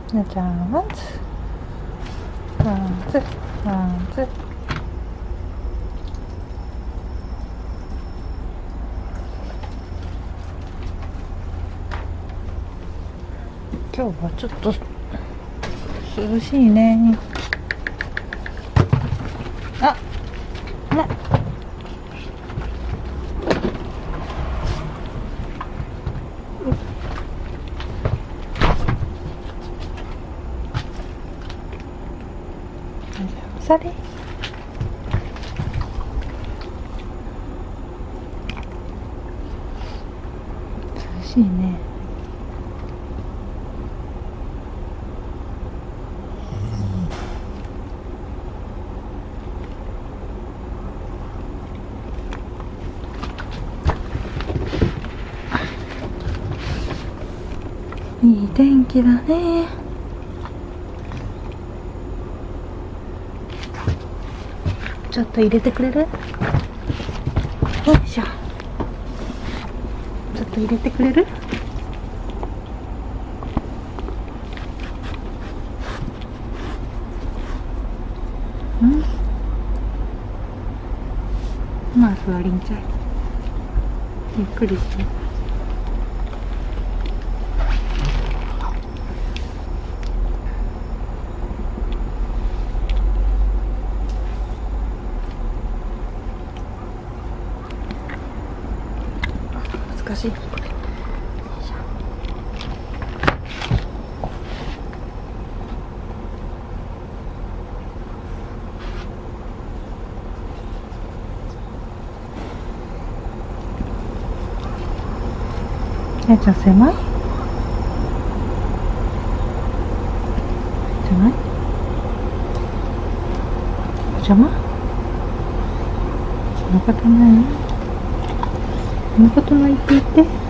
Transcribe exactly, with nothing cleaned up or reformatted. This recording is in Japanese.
なちゃんワンツーワンツーワンツー。今日はちょっと涼しいね。あ、あら。それ。涼しいね。いい天気だね。ちょっと入れてくれる？よいしょ。ちょっと入れてくれる？うん。まあ座りんちゃい。ゆっくりして。難しい。えちゃん狭い？狭い？邪魔？そんなことないよ。そんなことないって言って。